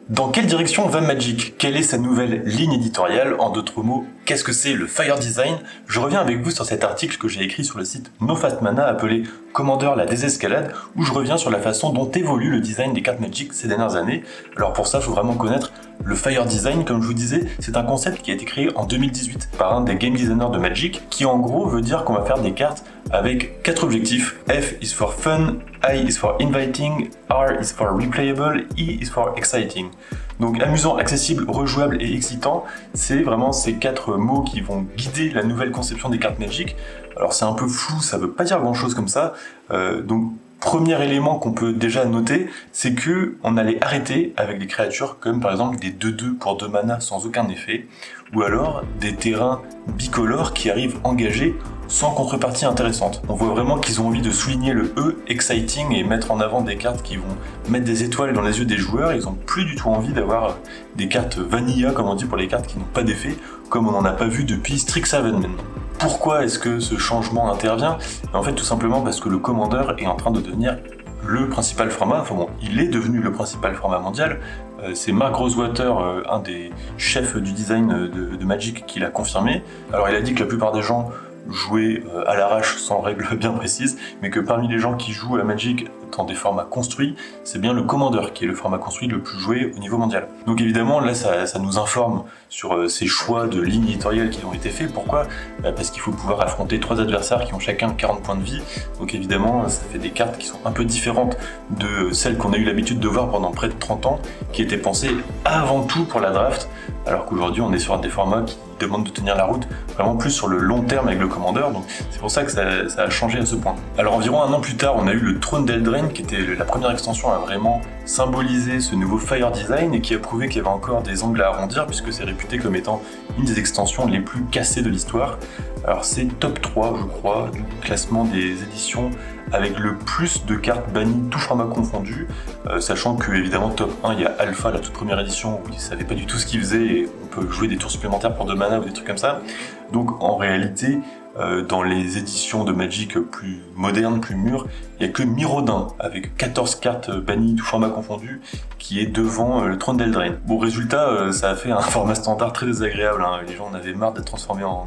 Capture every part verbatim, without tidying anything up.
Dans quelle direction va Magic? Quelle est sa nouvelle ligne éditoriale? En d'autres mots, qu'est-ce que c'est le Fire Design? Je reviens avec vous sur cet article que j'ai écrit sur le site NoFastMana appelé Commander la désescalade, où je reviens sur la façon dont évolue le design des cartes Magic ces dernières années. Alors pour ça, il faut vraiment connaître le Fire Design, comme je vous disais, c'est un concept qui a été créé en deux mille dix-huit par un des game designers de Magic, qui en gros veut dire qu'on va faire des cartes avec quatre objectifs. F is for fun, I is for inviting, R is for replayable, E is for exciting. Donc amusant, accessible, rejouable et excitant, c'est vraiment ces quatre mots qui vont guider la nouvelle conception des cartes Magic. Alors c'est un peu flou, ça veut pas dire grand chose comme ça, euh, donc premier élément qu'on peut déjà noter, c'est que on allait arrêter avec des créatures comme par exemple des deux deux pour deux mana sans aucun effet, ou alors des terrains bicolores qui arrivent engagés sans contrepartie intéressante. On voit vraiment qu'ils ont envie de souligner le E, exciting, et mettre en avant des cartes qui vont mettre des étoiles dans les yeux des joueurs. Ils ont plus du tout envie d'avoir des cartes vanilla, comme on dit, pour les cartes qui n'ont pas d'effet, comme on n'en a pas vu depuis Strixhaven maintenant. Pourquoi est-ce que ce changement intervient? En fait, tout simplement parce que le Commander est en train de devenir le principal format, enfin bon, il est devenu le principal format mondial. Euh, c'est Mark Rosewater, euh, un des chefs du design de, de Magic, qui l'a confirmé. Alors il a dit que la plupart des gens jouaient euh, à l'arrache sans règles bien précises, mais que parmi les gens qui jouent à Magic dans des formats construits, c'est bien le Commander qui est le format construit le plus joué au niveau mondial. Donc évidemment, là, ça, ça nous informe sur euh, ces choix de lignes éditoriales qui ont été faits. Pourquoi? Bah, parce qu'il faut pouvoir affronter trois adversaires qui ont chacun quarante points de vie. Donc évidemment, ça fait des cartes qui sont un peu différentes de celles qu'on a eu l'habitude de voir pendant près de trente ans, qui étaient pensées avant tout pour la draft, alors qu'aujourd'hui, on est sur des formats qui demandent de tenir la route vraiment plus sur le long terme avec le Commander. Donc c'est pour ça que ça, ça a changé à ce point. Alors environ un an plus tard, on a eu le Trône d'Eldraine, qui était la première extension à vraiment symboliser ce nouveau Fire Design et qui a prouvé qu'il y avait encore des angles à arrondir, puisque c'est réputé comme étant une des extensions les plus cassées de l'histoire. Alors c'est top trois, je crois, du classement des éditions avec le plus de cartes bannies, tout format confondu, euh, sachant que évidemment top un, il y a Alpha, la toute première édition, où ils ne savaient pas du tout ce qu'ils faisaient, et on peut jouer des tours supplémentaires pour deux mana ou des trucs comme ça. Donc en réalité, euh, dans les éditions de Magic plus modernes, plus mûres, il n'y a que Mirrodin, avec quatorze cartes bannies, tout format confondu, qui est devant euh, le Trône d'Eldraine. Bon, résultat, euh, ça a fait un format standard très désagréable, hein. Les gens en avaient marre d'être transformés en...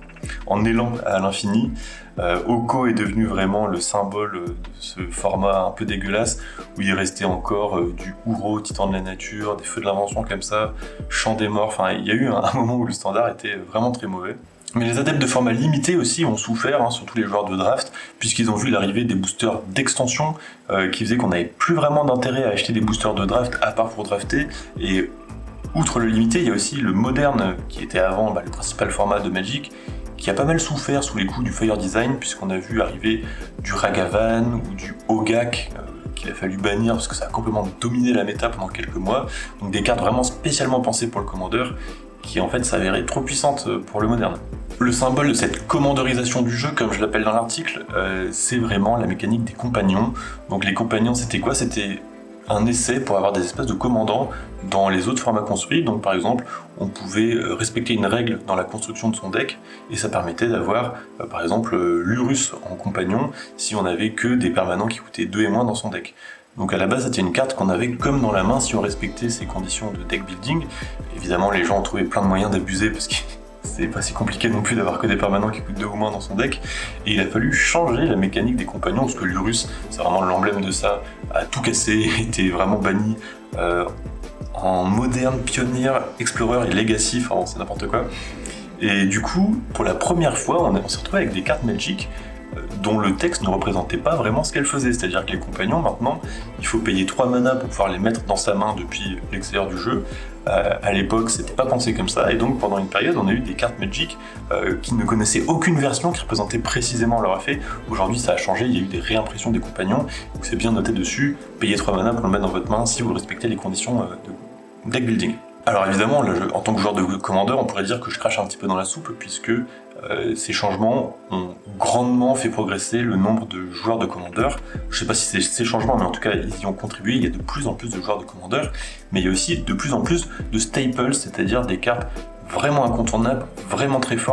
en élan à l'infini. Euh, Oko est devenu vraiment le symbole de ce format un peu dégueulasse, où il restait encore euh, du Uro, Titan de la nature, des Feux de l'invention comme ça, Chant des morts, enfin il y a eu un, un moment où le standard était vraiment très mauvais. Mais les adeptes de format limité aussi ont souffert, hein, surtout les joueurs de draft, puisqu'ils ont vu l'arrivée des boosters d'extension, euh, qui faisaient qu'on n'avait plus vraiment d'intérêt à acheter des boosters de draft à part pour drafter, et outre le limité, il y a aussi le moderne, qui était avant bah, le principal format de Magic, qui a pas mal souffert sous les coups du Fire Design, puisqu'on a vu arriver du Ragavan ou du Ogak, euh, qu'il a fallu bannir parce que ça a complètement dominé la méta pendant quelques mois. Donc des cartes vraiment spécialement pensées pour le Commander, qui en fait s'avéraient trop puissantes pour le moderne. Le symbole de cette commanderisation du jeu, comme je l'appelle dans l'article, euh, c'est vraiment la mécanique des compagnons. Donc les compagnons, c'était quoi? C'était un essai pour avoir des espèces de commandants dans les autres formats construits. Donc par exemple, on pouvait respecter une règle dans la construction de son deck, et ça permettait d'avoir euh, par exemple euh, l'Urus en compagnon si on avait que des permanents qui coûtaient deux et moins dans son deck. Donc à la base, c'était une carte qu'on avait comme dans la main si on respectait ces conditions de deck building. Évidemment, les gens ont trouvé plein de moyens d'abuser parce que c'est pas si compliqué non plus d'avoir que des permanents qui coûtent deux ou moins dans son deck, et il a fallu changer la mécanique des compagnons, parce que l'Urus, c'est vraiment l'emblème de ça, a tout cassé, était vraiment banni euh, en moderne, pionnier, explorer et legacy, enfin c'est n'importe quoi. Et du coup, pour la première fois, on, on s'est retrouvé avec des cartes Magic euh, dont le texte ne représentait pas vraiment ce qu'elles faisaient, c'est-à-dire que les compagnons, maintenant, il faut payer trois mana pour pouvoir les mettre dans sa main depuis l'extérieur du jeu. Euh, à l'époque, c'était pas pensé comme ça, et donc pendant une période, on a eu des cartes Magic euh, qui ne connaissaient aucune version qui représentait précisément leur effet. Aujourd'hui, ça a changé, il y a eu des réimpressions des compagnons, donc c'est bien noté dessus, payez trois mana pour le mettre dans votre main si vous respectez les conditions euh, de deck building. Alors évidemment, là, je, en tant que joueur de Commander, on pourrait dire que je crache un petit peu dans la soupe, puisque euh, ces changements ont grandement fait progresser le nombre de joueurs de Commander. Je sais pas si c'est ces changements, mais en tout cas, ils y ont contribué. Il y a de plus en plus de joueurs de Commander, mais il y a aussi de plus en plus de staples, c'est-à-dire des cartes vraiment incontournables, vraiment très fortes, qui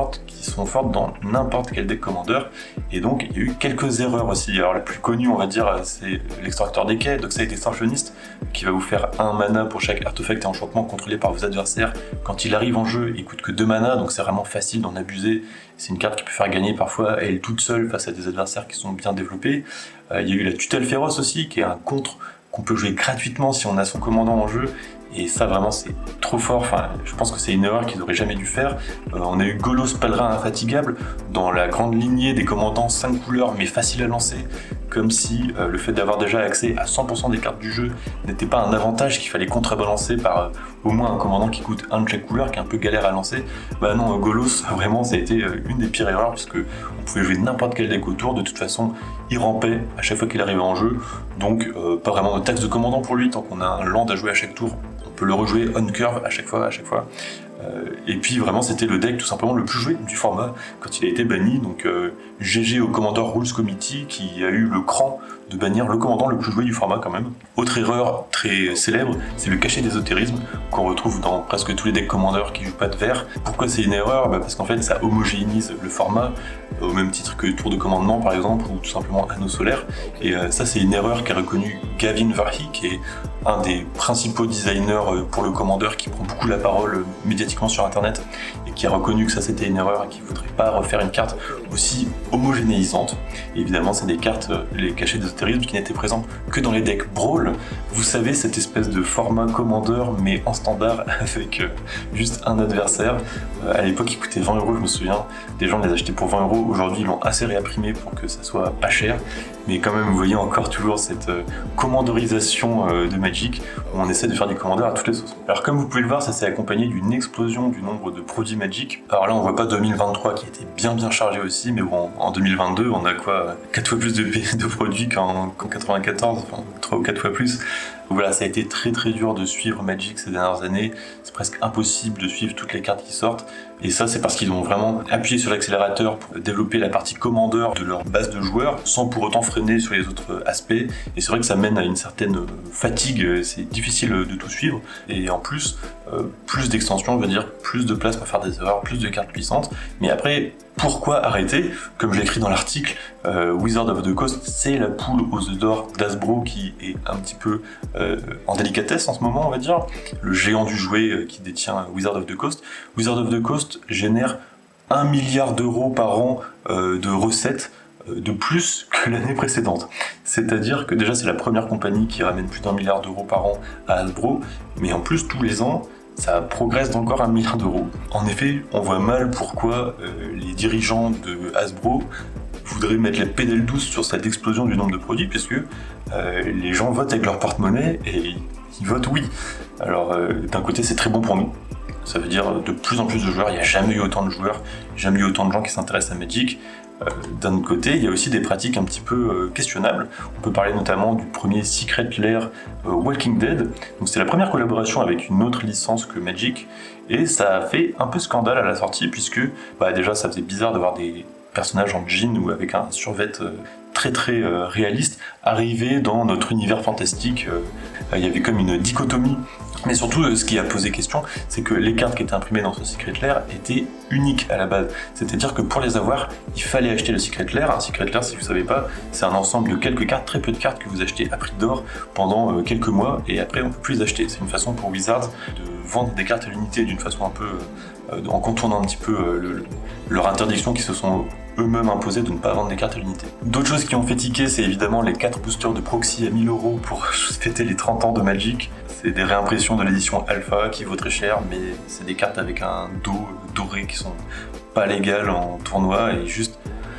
qui sont fortes dans n'importe quel deck Commander, et donc il y a eu quelques erreurs aussi. Alors la plus connue, on va dire, c'est l'extracteur des quais, Dockside Extortionist, qui va vous faire un mana pour chaque artefact et enchantement contrôlé par vos adversaires. Quand il arrive en jeu, il coûte que deux mana, donc c'est vraiment facile d'en abuser. C'est une carte qui peut faire gagner parfois elle toute seule face à des adversaires qui sont bien développés. Euh, il y a eu la tutelle féroce aussi, qui est un contre qu'on peut jouer gratuitement si on a son commandant en jeu, et ça vraiment c'est trop fort. Enfin, je pense que c'est une erreur qu'ils n'auraient jamais dû faire. Euh, on a eu Golos Pèlerin Infatigable dans la grande lignée des commandants cinq couleurs mais facile à lancer, comme si euh, le fait d'avoir déjà accès à cent pour cent des cartes du jeu n'était pas un avantage qu'il fallait contrebalancer par euh, au moins un commandant qui coûte un de chaque couleur, qui est un peu galère à lancer. Bah non, Golos, vraiment ça a été euh, une des pires erreurs, puisque on pouvait jouer n'importe quel deck autour, de toute façon il rampait à chaque fois qu'il arrivait en jeu, donc euh, pas vraiment de taxe de commandant pour lui, tant qu'on a un land à jouer à chaque tour, on peut le rejouer on curve à chaque fois, à chaque fois. Euh, et puis vraiment c'était le deck tout simplement le plus joué du format quand il a été banni, donc euh, G G au Commander Rules Committee qui a eu le cran de bannir le commandant le plus joué du format quand même. Autre erreur très célèbre, c'est le cachet d'ésotérisme qu'on retrouve dans presque tous les decks Commander qui jouent pas de vert. Pourquoi c'est une erreur? Bah parce qu'en fait ça homogénéise le format, au même titre que Tour de Commandement par exemple, ou tout simplement Anneau Solaire, et euh, ça c'est une erreur qu'a reconnu Gavin Verhey, qui est un des principaux designers pour le Commander, qui prend beaucoup la parole médiatiquement sur internet, et qui a reconnu que ça c'était une erreur et qu'il ne faudrait pas refaire une carte aussi homogénéisante. Et évidemment c'est des cartes, les cachets d'ésotérisme, qui n'étaient présents que dans les decks Brawl. Vous savez, cette espèce de format Commander mais en standard avec euh, juste un adversaire. Euh, à l'époque il coûtait vingt euros, je me souviens, des gens les achetaient pour vingt euros, aujourd'hui ils l'ont assez réimprimé pour que ça soit pas cher, mais quand même vous voyez encore toujours cette euh, commanderisation euh, de Magic, où on essaie de faire des commandeurs à toutes les sauces. Alors comme vous pouvez le voir, ça s'est accompagné d'une explosion du nombre de produits Magic. Alors là on voit pas deux mille vingt-trois qui était bien bien chargé aussi, mais bon, en deux mille vingt-deux on a quoi, quatre fois plus de, de produits qu'en qu'en quatre-vingt-quatorze, enfin trois ou quatre fois plus. Voilà, ça a été très très dur de suivre Magic ces dernières années, c'est presque impossible de suivre toutes les cartes qui sortent, et ça c'est parce qu'ils ont vraiment appuyé sur l'accélérateur pour développer la partie commandeur de leur base de joueurs, sans pour autant freiner sur les autres aspects, et c'est vrai que ça mène à une certaine fatigue, c'est difficile de tout suivre, et en plus, euh, plus d'extensions veut dire plus de place pour faire des erreurs, plus de cartes puissantes, mais après, pourquoi arrêter? Comme je l'écris dans l'article, euh, Wizard of the Coast, c'est la poule aux œufs d'or d'Hasbro qui est un petit peu euh, en délicatesse en ce moment, on va dire. Le géant du jouet euh, qui détient Wizard of the Coast. Wizard of the Coast génère un milliard d'euros par an euh, de recettes euh, de plus que l'année précédente. C'est-à-dire que déjà c'est la première compagnie qui ramène plus d'un milliard d'euros par an à Hasbro, mais en plus tous les ans, ça progresse d'encore un milliard d'euros. En effet, on voit mal pourquoi euh, les dirigeants de Hasbro voudraient mettre la pédale douce sur cette explosion du nombre de produits, puisque euh, les gens votent avec leur porte-monnaie et ils votent oui. Alors euh, d'un côté c'est très bon pour nous, ça veut dire de plus en plus de joueurs, il n'y a jamais eu autant de joueurs, jamais eu autant de gens qui s'intéressent à Magic. Euh, d'un autre côté, il y a aussi des pratiques un petit peu euh, questionnables. On peut parler notamment du premier Secret Lair euh, Walking Dead. Donc c'est la première collaboration avec une autre licence que Magic, et ça a fait un peu scandale à la sortie, puisque bah, déjà ça faisait bizarre de voir des personnages en jean ou avec un survêt euh, très très euh, réaliste arriver dans notre univers fantastique. Euh, il y avait comme une dichotomie. Mais surtout, euh, ce qui a posé question, c'est que les cartes qui étaient imprimées dans ce Secret Lair étaient uniques à la base. C'est-à-dire que pour les avoir, il fallait acheter le Secret Lair. Un Secret Lair, si vous ne savez pas, c'est un ensemble de quelques cartes, très peu de cartes que vous achetez à prix d'or pendant euh, quelques mois, et après on ne peut plus les acheter. C'est une façon pour Wizards de vendre des cartes à l'unité d'une façon un peu, euh, en contournant un petit peu euh, le, le, leur interdiction qui se sont eux-mêmes imposés de ne pas vendre des cartes à l'unité. D'autres choses qui ont fait tiquer, c'est évidemment les quatre boosters de proxy à mille euros pour fêter les trente ans de Magic. C'est des réimpressions de l'édition Alpha qui vaut très cher, mais c'est des cartes avec un dos doré qui sont pas légales en tournoi, et juste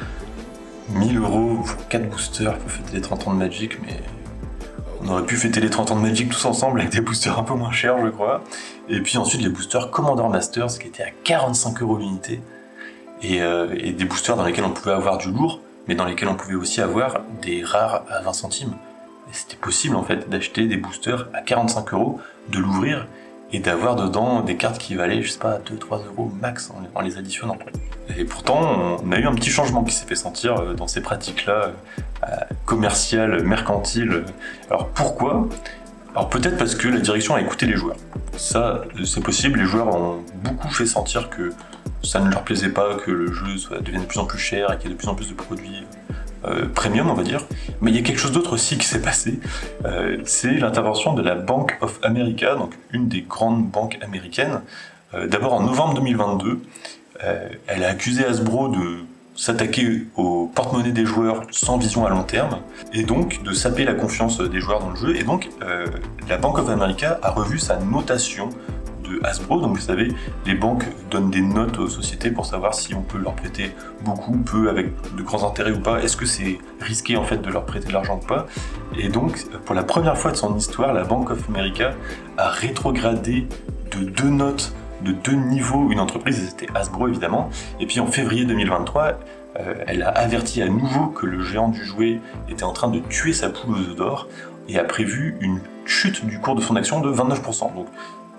mille euros pour quatre boosters pour fêter les trente ans de Magic, mais on aurait pu fêter les trente ans de Magic tous ensemble avec des boosters un peu moins chers, je crois. Et puis ensuite les boosters Commander Masters qui étaient à quarante-cinq euros l'unité. Et, euh, et des boosters dans lesquels on pouvait avoir du lourd, mais dans lesquels on pouvait aussi avoir des rares à vingt centimes. Et c'était possible en fait d'acheter des boosters à quarante-cinq euros, de l'ouvrir et d'avoir dedans des cartes qui valaient, je sais pas, deux à trois euros max en, en les additionnant. Et pourtant, on a eu un petit changement qui s'est fait sentir dans ces pratiques-là, euh, commerciales, mercantiles. Alors pourquoi ? Alors peut-être parce que la direction a écouté les joueurs. Ça, c'est possible, les joueurs ont beaucoup fait sentir que ça ne leur plaisait pas que le jeu soit, devienne de plus en plus cher et qu'il y ait de plus en plus de produits euh, premium, on va dire. Mais il y a quelque chose d'autre aussi qui s'est passé, euh, c'est l'intervention de la Bank of America, donc une des grandes banques américaines. Euh, d'abord en novembre deux mille vingt-deux, euh, elle a accusé Hasbro de s'attaquer au porte-monnaie des joueurs sans vision à long terme, et donc de saper la confiance des joueurs dans le jeu, et donc euh, la Bank of America a revu sa notation de Hasbro. Donc vous savez, les banques donnent des notes aux sociétés pour savoir si on peut leur prêter beaucoup, peu, avec de grands intérêts ou pas, est-ce que c'est risqué en fait de leur prêter de l'argent ou pas. Et donc pour la première fois de son histoire, la Bank of America a rétrogradé de deux notes, de deux niveaux une entreprise, et c'était Hasbro évidemment. Et puis en février deux mille vingt-trois, euh, elle a averti à nouveau que le géant du jouet était en train de tuer sa poule aux œufs d'or et a prévu une chute du cours de son action de vingt-neuf pour cent. Donc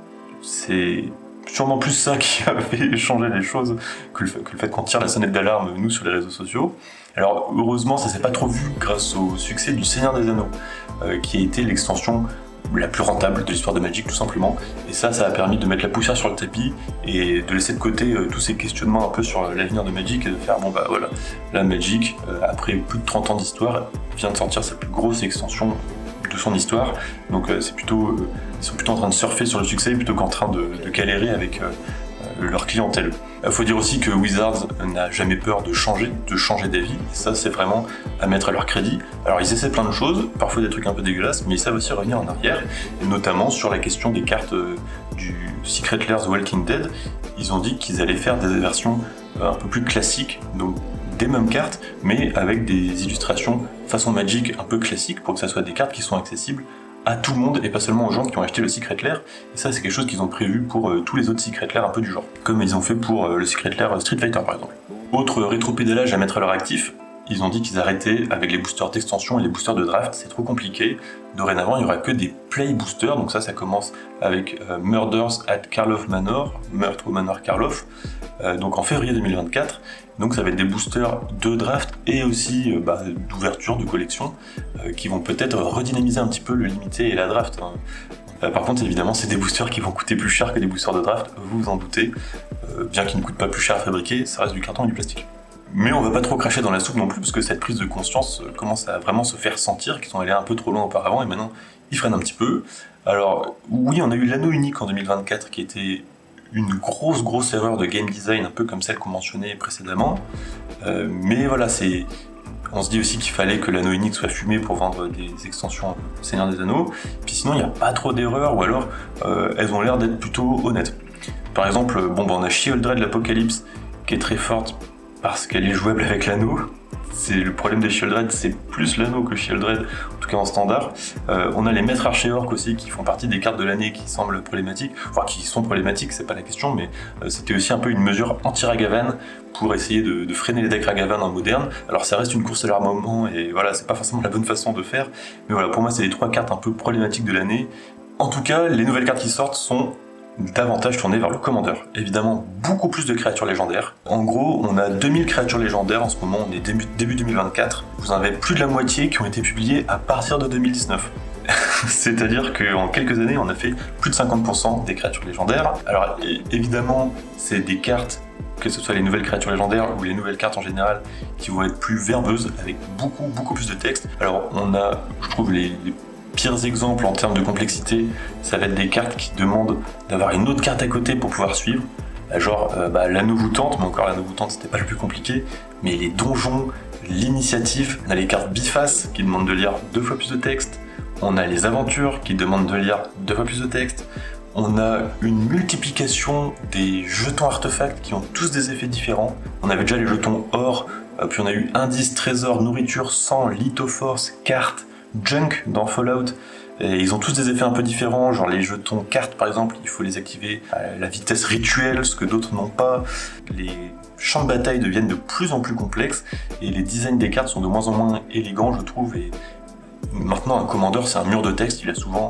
c'est sûrement plus ça qui a fait changer les choses que le fait, que le fait qu'on tire la sonnette d'alarme, nous, sur les réseaux sociaux. Alors, heureusement, ça s'est pas trop vu grâce au succès du Seigneur des Anneaux, euh, qui a été l'extension la plus rentable de l'histoire de Magic, tout simplement. Et ça, ça a permis de mettre la poussière sur le tapis et de laisser de côté euh, tous ces questionnements un peu sur l'avenir de Magic et de faire, bon bah voilà, la Magic, euh, après plus de trente ans d'histoire, vient de sortir sa plus grosse extension de son histoire, donc euh, c'est plutôt, euh, ils sont plutôt en train de surfer sur le succès plutôt qu'en train de, de galérer avec euh, euh, leur clientèle. Il faut dire aussi que Wizards n'a jamais peur de changer, de changer d'avis, et ça c'est vraiment à mettre à leur crédit. Alors ils essaient plein de choses, parfois des trucs un peu dégueulasses, mais ils savent aussi revenir en arrière, et notamment sur la question des cartes euh, du Secret Lairs Walking Dead, ils ont dit qu'ils allaient faire des versions euh, un peu plus classiques, donc des mêmes cartes, mais avec des illustrations façon Magic un peu classiques, pour que ça soit des cartes qui sont accessibles à tout le monde et pas seulement aux gens qui ont acheté le Secret Lair. Et ça, c'est quelque chose qu'ils ont prévu pour euh, tous les autres Secret Lair un peu du genre, comme ils ont fait pour euh, le Secret Lair Street Fighter par exemple. Autre rétropédalage à mettre à leur actif, ils ont dit qu'ils arrêtaient avec les boosters d'extension et les boosters de draft, c'est trop compliqué. Dorénavant, il n'y aura que des play boosters, donc ça, ça commence avec euh, Murders at Karlov Manor, Meurtre au Manoir Karlov, euh, donc en février deux mille vingt-quatre. Donc ça va être des boosters de draft et aussi euh, bah, d'ouverture, de collection, euh, qui vont peut-être redynamiser un petit peu le limité et la draft. Hein. Euh, par contre, évidemment, c'est des boosters qui vont coûter plus cher que des boosters de draft, vous vous en doutez. Euh, bien qu'ils ne coûtent pas plus cher à fabriquer, ça reste du carton et du plastique. Mais on va pas trop cracher dans la soupe non plus, parce que cette prise de conscience commence à vraiment se faire sentir, qu'ils sont allés un peu trop loin auparavant, et maintenant ils freinent un petit peu. Alors oui, on a eu l'anneau unique en deux mille vingt-quatre, qui était une grosse grosse erreur de game design, un peu comme celle qu'on mentionnait précédemment. Euh, mais voilà, c'est... on se dit aussi qu'il fallait que l'anneau unique soit fumé pour vendre des extensions Seigneur des Anneaux, puis sinon il n'y a pas trop d'erreurs, ou alors euh, elles ont l'air d'être plutôt honnêtes. Par exemple, bon, bah, on a Sheoldred l'Apocalypse, qui est très forte, parce qu'elle est jouable avec l'anneau. C'est le problème des Sheoldred, c'est plus l'anneau que Sheoldred, en tout cas en standard. Euh, on a les Maîtres Archéorques aussi, qui font partie des cartes de l'année qui semblent problématiques, enfin qui sont problématiques, c'est pas la question, mais euh, c'était aussi un peu une mesure anti-Ragavan pour essayer de, de freiner les decks Ragavan en moderne. Alors ça reste une course à l'armement, et voilà, c'est pas forcément la bonne façon de faire, mais voilà, pour moi c'est les trois cartes un peu problématiques de l'année. En tout cas, les nouvelles cartes qui sortent sont davantage tourné vers le commandeur. Évidemment, beaucoup plus de créatures légendaires. En gros, on a deux mille créatures légendaires en ce moment, on est début, début deux mille vingt-quatre. Vous en avez plus de la moitié qui ont été publiées à partir de deux mille dix-neuf. C'est-à-dire qu'en quelques années, on a fait plus de cinquante pour cent des créatures légendaires. Alors évidemment, c'est des cartes, que ce soit les nouvelles créatures légendaires ou les nouvelles cartes en général, qui vont être plus verbeuses, avec beaucoup, beaucoup plus de texte. Alors on a, je trouve, les, les pires exemples en termes de complexité, ça va être des cartes qui demandent d'avoir une autre carte à côté pour pouvoir suivre. Genre euh, bah, l'anneau voûtante, mais encore l'anneau voûtante c'était pas le plus compliqué, mais les donjons, l'initiative, on a les cartes bifaces qui demandent de lire deux fois plus de texte, on a les aventures qui demandent de lire deux fois plus de texte, on a une multiplication des jetons artefacts qui ont tous des effets différents. On avait déjà les jetons or, euh, puis on a eu indice, trésor, nourriture, sang, lithoforce, carte, junk dans Fallout, et ils ont tous des effets un peu différents, genre les jetons cartes par exemple, il faut les activer à la vitesse rituelle, ce que d'autres n'ont pas. Les champs de bataille deviennent de plus en plus complexes, et les designs des cartes sont de moins en moins élégants, je trouve, et maintenant un commandeur c'est un mur de texte, il a souvent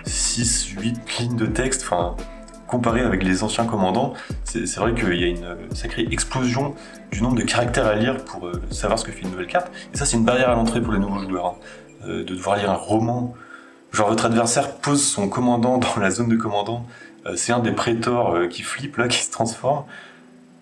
six huit lignes de texte, enfin... comparé avec les anciens commandants, c'est vrai qu'il y a une sacrée explosion du nombre de caractères à lire pour euh, savoir ce que fait une nouvelle carte, et ça c'est une barrière à l'entrée pour les nouveaux joueurs, hein. euh, de devoir lire un roman, genre votre adversaire pose son commandant dans la zone de commandant, euh, c'est un des prétors euh, qui flippe là, qui se transforme,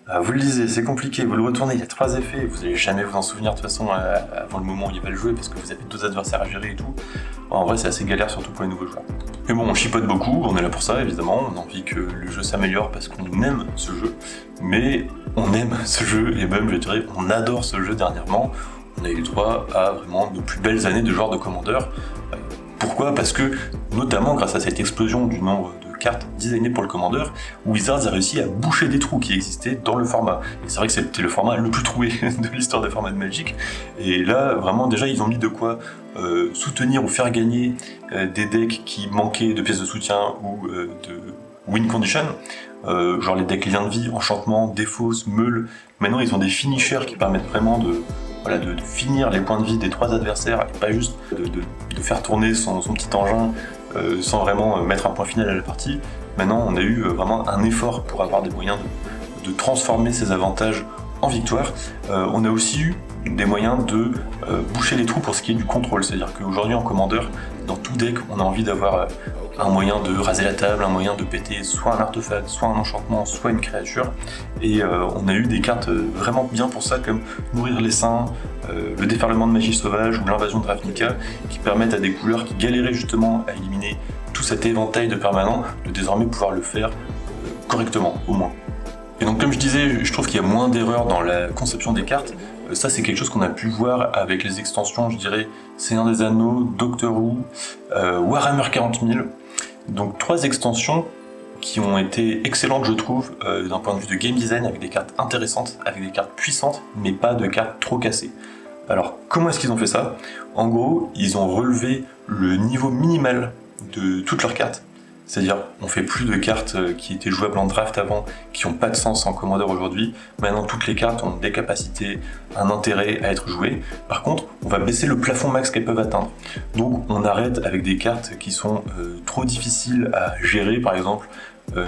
Euh, vous le lisez, c'est compliqué, vous le retournez, il y a trois effets, vous n'allez jamais vous en souvenir de toute façon euh, avant le moment où il va le jouer parce que vous avez deux adversaires à gérer et tout. En vrai, c'est assez galère, surtout pour les nouveaux joueurs. Mais bon, on chipote beaucoup, on est là pour ça évidemment, on a envie que le jeu s'améliore parce qu'on aime ce jeu, mais on aime ce jeu et même, je dirais, on adore ce jeu dernièrement. On a eu le droit à vraiment de plus belles années de joueurs de Commander. Euh, pourquoi ? Parce que, notamment grâce à cette explosion du nombre de cartes designées pour le Commander, Wizards a réussi à boucher des trous qui existaient dans le format. Et c'est vrai que c'était le format le plus troué de l'histoire des formats de Magic. Et là, vraiment, déjà, ils ont mis de quoi euh, soutenir ou faire gagner euh, des decks qui manquaient de pièces de soutien ou euh, de win condition. Euh, genre les decks liens de vie, enchantement, défausse, meule. Maintenant, ils ont des finishers qui permettent vraiment de... Voilà, de, de finir les points de vie des trois adversaires et pas juste de, de, de faire tourner son, son petit engin euh, sans vraiment mettre un point final à la partie. Maintenant, on a eu euh, vraiment un effort pour avoir des moyens de, de transformer ces avantages en victoire. Euh, on a aussi eu des moyens de euh, boucher les trous pour ce qui est du contrôle. C'est-à-dire qu'aujourd'hui en Commander, dans tout deck, on a envie d'avoir euh, un moyen de raser la table, un moyen de péter soit un artefact, soit un enchantement, soit une créature. Et euh, on a eu des cartes euh, vraiment bien pour ça, comme Nourrir l'Essaim, euh, le déferlement de magie sauvage ou l'invasion de Ravnica, qui permettent à des couleurs qui galéraient justement à éliminer tout cet éventail de permanents, de désormais pouvoir le faire euh, correctement, au moins. Et donc comme je disais, je trouve qu'il y a moins d'erreurs dans la conception des cartes. Ça, c'est quelque chose qu'on a pu voir avec les extensions, je dirais, Seigneur des Anneaux, Doctor Who, euh, Warhammer quarante mille. Donc trois extensions qui ont été excellentes, je trouve, euh, d'un point de vue de game design, avec des cartes intéressantes, avec des cartes puissantes, mais pas de cartes trop cassées. Alors, comment est-ce qu'ils ont fait ça ? En gros, ils ont relevé le niveau minimal de toutes leurs cartes. C'est-à-dire, on fait plus de cartes qui étaient jouables en draft avant, qui n'ont pas de sens en Commander aujourd'hui. Maintenant, toutes les cartes ont des capacités, un intérêt à être jouées. Par contre, on va baisser le plafond max qu'elles peuvent atteindre. Donc, on arrête avec des cartes qui sont euh, trop difficiles à gérer, par exemple. Euh,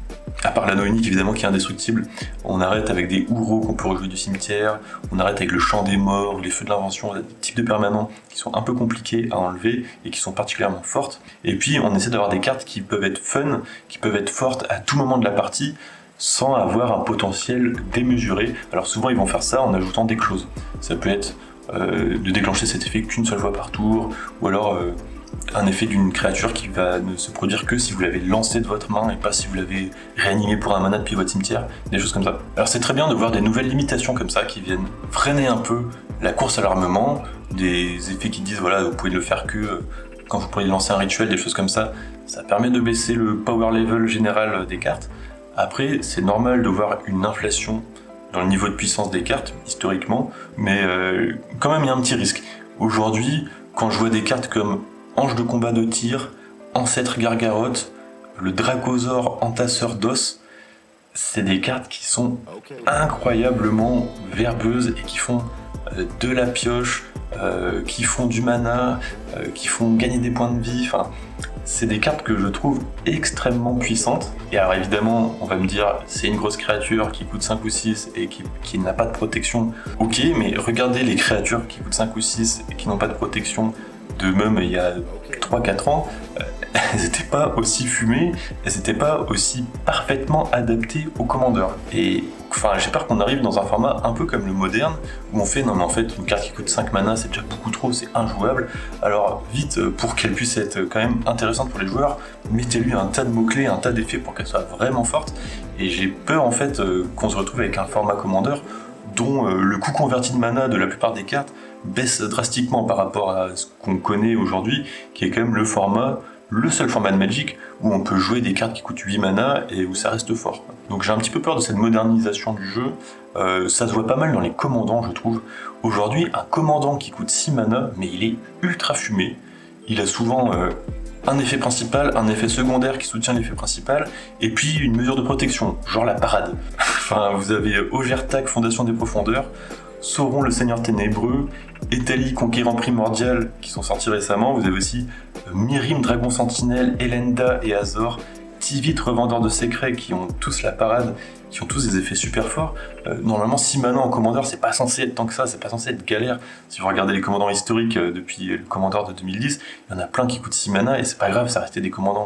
à part l'anneau unique évidemment qui est indestructible, on arrête avec des Uro qu'on peut rejouer du cimetière, on arrête avec le champ des morts, les feux de l'invention, des types de permanents qui sont un peu compliqués à enlever et qui sont particulièrement fortes. Et puis on essaie d'avoir des cartes qui peuvent être fun, qui peuvent être fortes à tout moment de la partie, sans avoir un potentiel démesuré. Alors souvent ils vont faire ça en ajoutant des clauses. Ça peut être euh, de déclencher cet effet qu'une seule fois par tour, ou alors euh, un effet d'une créature qui va ne se produire que si vous l'avez lancé de votre main et pas si vous l'avez réanimé pour un mana depuis votre cimetière, des choses comme ça. Alors c'est très bien de voir des nouvelles limitations comme ça qui viennent freiner un peu la course à l'armement, des effets qui disent voilà vous pouvez le faire que quand vous pourriez lancer un rituel, des choses comme ça. Ça permet de baisser le power level général des cartes. Après c'est normal de voir une inflation dans le niveau de puissance des cartes historiquement, mais euh, quand même il y a un petit risque. Aujourd'hui, quand je vois des cartes comme Ange de combat de tir, Ancêtre Gargarotte, le Dracosaure entasseur d'os, c'est des cartes qui sont incroyablement verbeuses et qui font euh, de la pioche, euh, qui font du mana, euh, qui font gagner des points de vie, enfin, c'est des cartes que je trouve extrêmement puissantes. Et alors évidemment, on va me dire, c'est une grosse créature qui coûte cinq ou six et qui, qui n'a pas de protection. Ok, mais regardez les créatures qui coûtent cinq ou six et qui n'ont pas de protection, de même il y a trois quatre ans, euh, elles n'étaient pas aussi fumées, elles n'étaient pas aussi parfaitement adaptées au Commander. Et enfin, j'ai peur qu'on arrive dans un format un peu comme le moderne, où on fait non mais en fait une carte qui coûte cinq mana c'est déjà beaucoup trop, c'est injouable, alors vite, pour qu'elle puisse être quand même intéressante pour les joueurs, mettez-lui un tas de mots-clés, un tas d'effets pour qu'elle soit vraiment forte, et j'ai peur en fait euh, qu'on se retrouve avec un format Commander dont euh, le coût converti de mana de la plupart des cartes baisse drastiquement par rapport à ce qu'on connaît aujourd'hui, qui est quand même le format, le seul format de Magic où on peut jouer des cartes qui coûtent huit mana et où ça reste fort. Donc j'ai un petit peu peur de cette modernisation du jeu, euh, ça se voit pas mal dans les commandants je trouve. Aujourd'hui, un commandant qui coûte six mana, mais il est ultra fumé, il a souvent euh, un effet principal, un effet secondaire qui soutient l'effet principal, et puis une mesure de protection, genre la parade. Enfin, vous avez Ogertak, Fondation des Profondeurs, Sauron le Seigneur Ténébreux, Etali Conquérant Primordial qui sont sortis récemment, vous avez aussi Mirim Dragon Sentinelle, Elenda et Azor, Tivit Revendeur de Secrets qui ont tous la parade, qui ont tous des effets super forts. Euh, normalement six mana en Commander c'est pas censé être tant que ça, c'est pas censé être galère. Si vous regardez les commandants historiques euh, depuis le Commander de deux mille dix, il y en a plein qui coûtent six mana et c'est pas grave, ça restait des commandants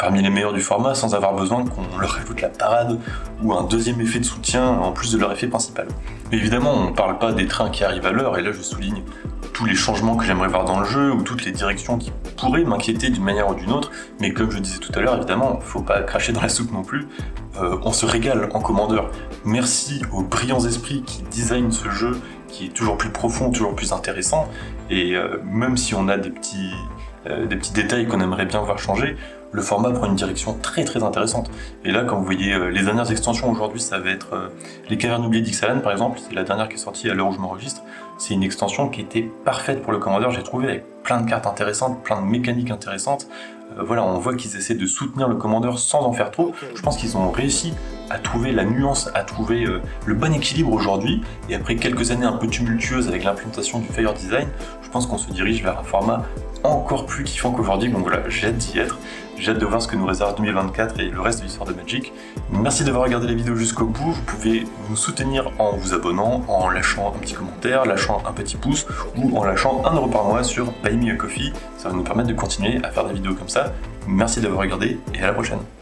parmi les meilleurs du format sans avoir besoin qu'on leur ajoute la parade ou un deuxième effet de soutien en plus de leur effet principal. Mais évidemment, on ne parle pas des trains qui arrivent à l'heure, et là je souligne tous les changements que j'aimerais voir dans le jeu ou toutes les directions qui pourraient m'inquiéter d'une manière ou d'une autre, mais comme je disais tout à l'heure, évidemment, faut pas cracher dans la soupe non plus, euh, on se régale en Commander. Merci aux brillants esprits qui designent ce jeu, qui est toujours plus profond, toujours plus intéressant, et euh, même si on a des petits, euh, des petits détails qu'on aimerait bien voir changer, le format prend une direction très très intéressante. Et là, comme vous voyez, euh, les dernières extensions aujourd'hui, ça va être euh, les Cavernes oubliées d'Ixalan par exemple, c'est la dernière qui est sortie à l'heure où je m'enregistre. C'est une extension qui était parfaite pour le Commander, j'ai trouvé, avec plein de cartes intéressantes, plein de mécaniques intéressantes. Euh, voilà, on voit qu'ils essaient de soutenir le Commander sans en faire trop. Okay. Je pense qu'ils ont réussi à trouver la nuance, à trouver euh, le bon équilibre aujourd'hui. Et après quelques années un peu tumultueuses avec l'implémentation du Fire Design, je pense qu'on se dirige vers un format encore plus kiffant qu'aujourd'hui. Donc voilà, j'ai hâte d'y être. J'ai hâte de voir ce que nous réserve deux mille vingt-quatre et le reste de l'histoire de Magic. Merci d'avoir regardé la vidéo jusqu'au bout. Vous pouvez nous soutenir en vous abonnant, en lâchant un petit commentaire, lâchant un petit pouce ou en lâchant un euro par mois sur Buy Me a Coffee. Ça va nous permettre de continuer à faire des vidéos comme ça. Merci d'avoir regardé et à la prochaine.